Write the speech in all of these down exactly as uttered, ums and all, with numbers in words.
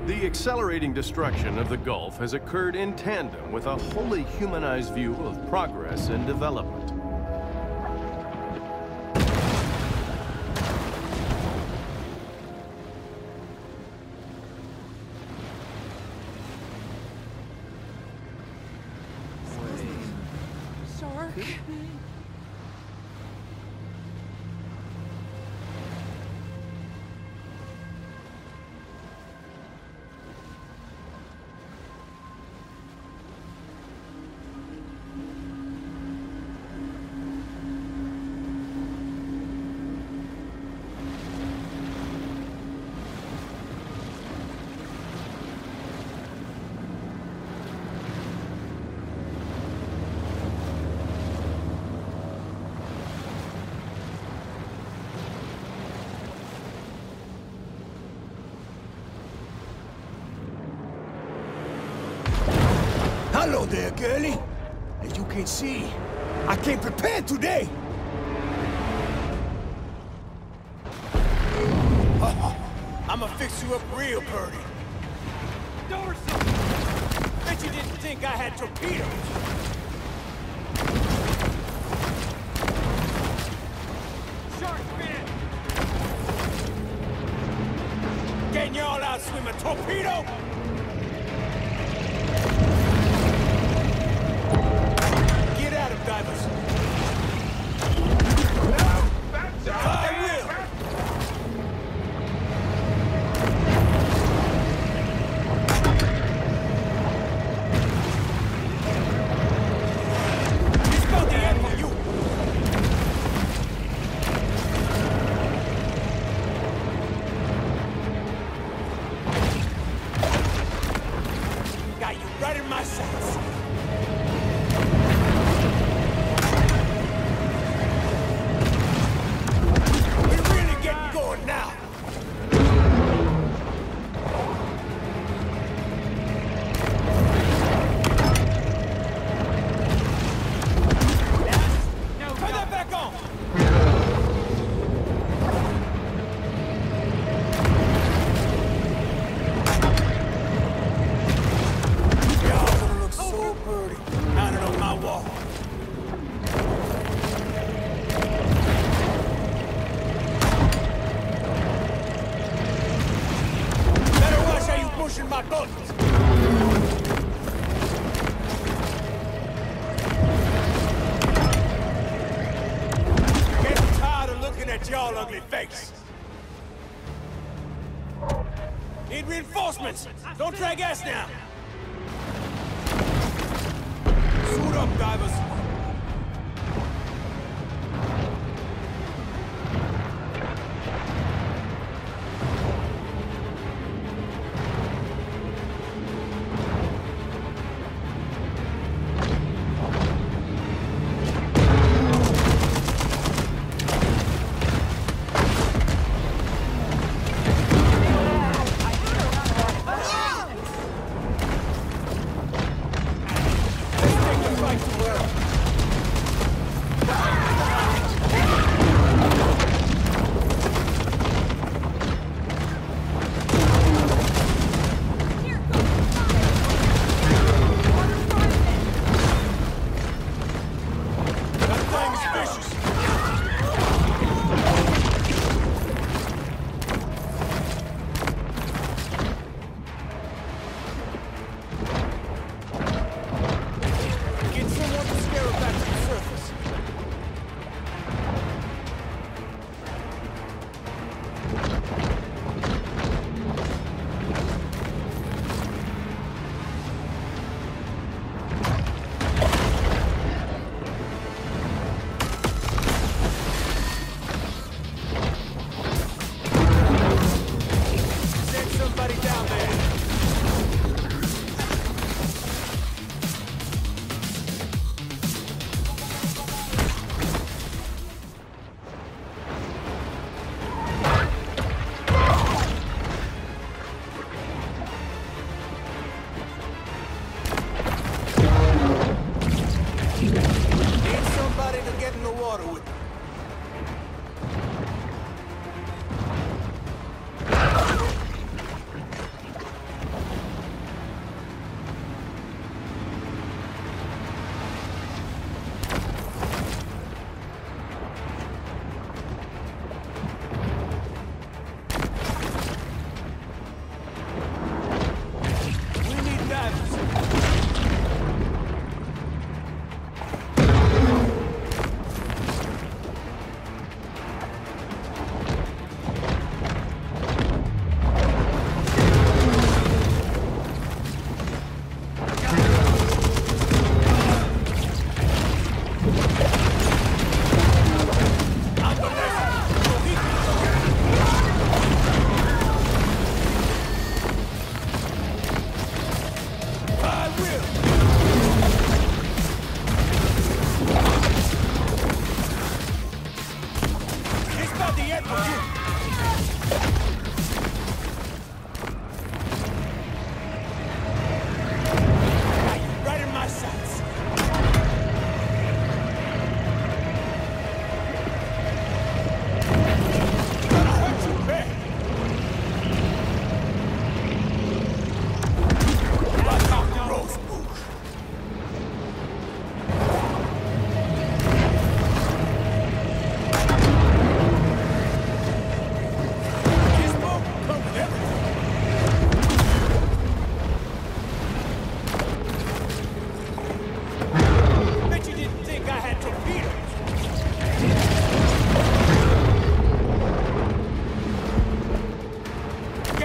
The accelerating destruction of the Gulf has occurred in tandem with a wholly humanized view of progress and development. Shark? Hello there, girlie. As you can see, I came prepared today. I'ma fix you up real pretty. Dorsey! Bet you didn't think I had torpedoes. Shark fin! Can y'all out swim a torpedo? Divers. I will. It's about the end for you. Got you right in my sights. My buttons. Getting tired of looking at y'all ugly face. Need reinforcements. Don't drag ass now. Suit up, divers.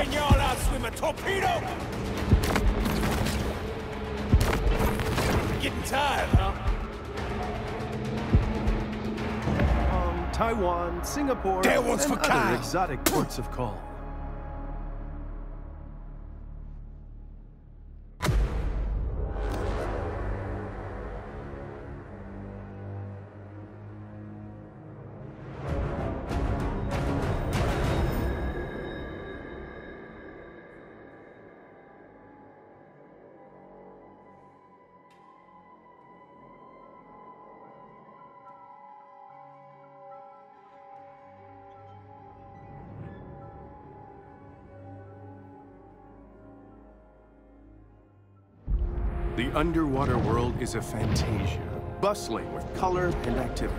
Can y'all outswim a torpedo? Getting tired, huh? Um, Taiwan, Singapore, That one's and for other Kyle. exotic ports of call. The underwater world is a fantasia, bustling with color and activity.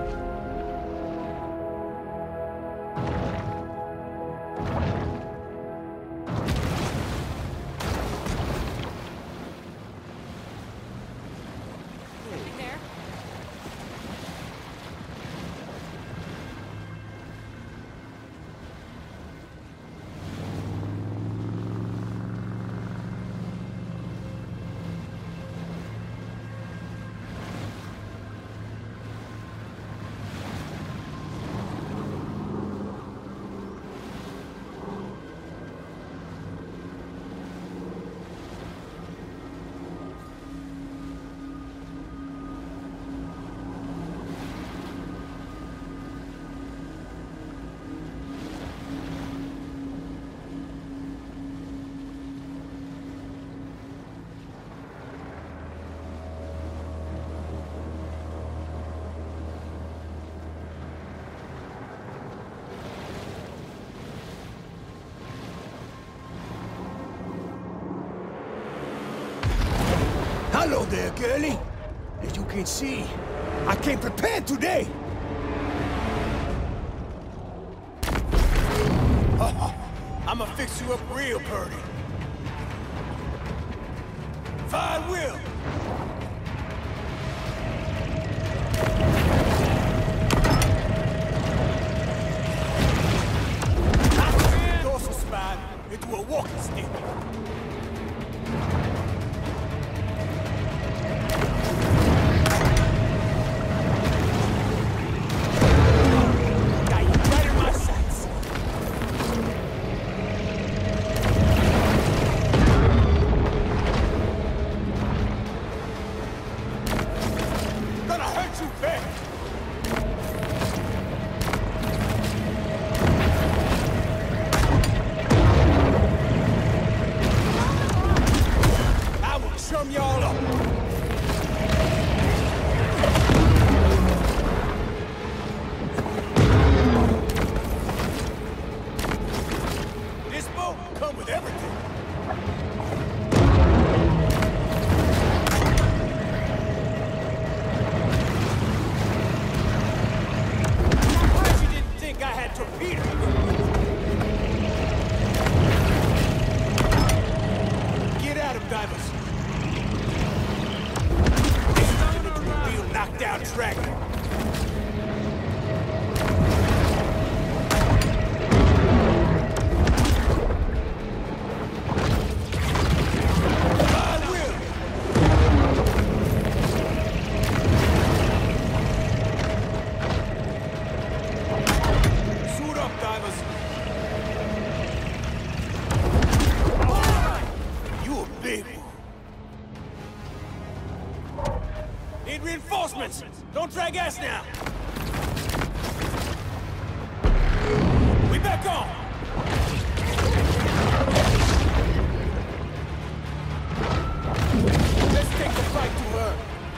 Hello there, girlie. As you can see, I came prepared today. Oh, I'ma fix you up real pretty. I will. I turn the dorsal spine into a walking stick. Need reinforcements! Don't drag ass now! We back on! Let's take the fight to her!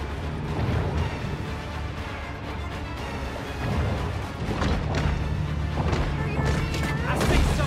I think so!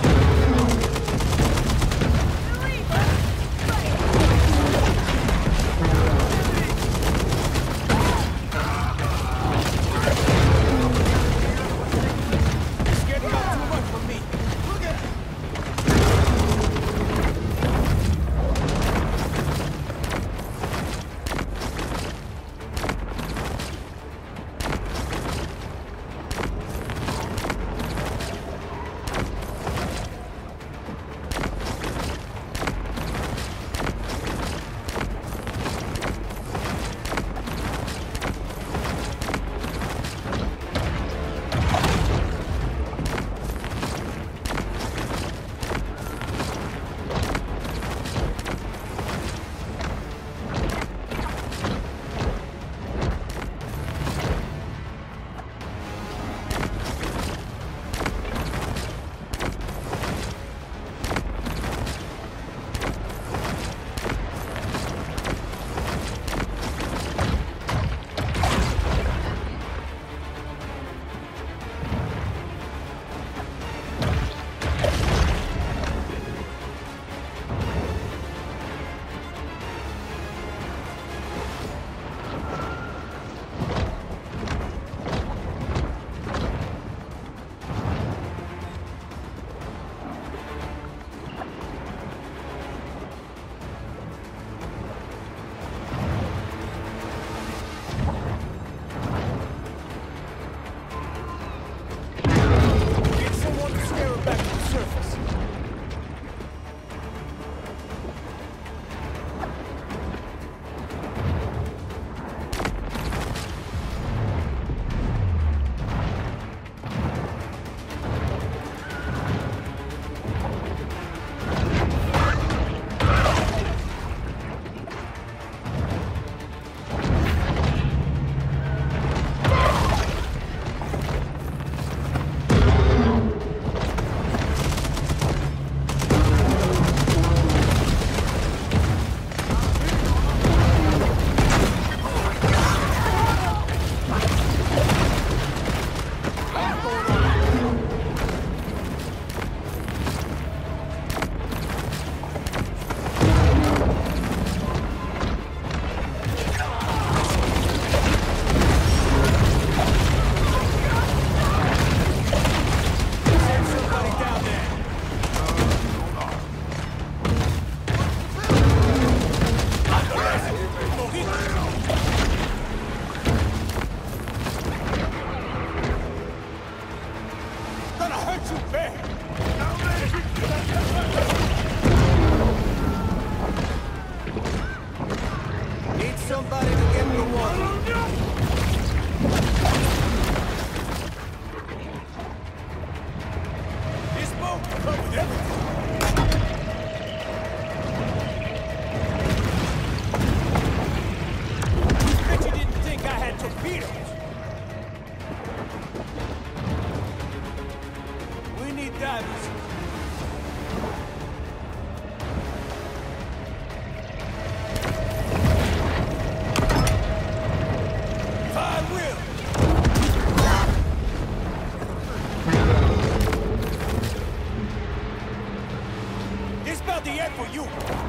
nothing yet for you.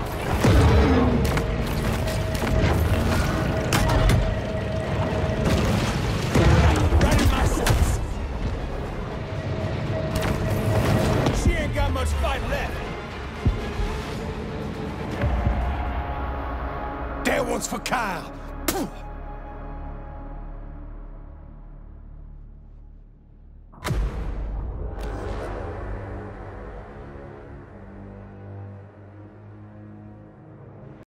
Right in my sights. She ain't got much fight left. That one's for Kyle.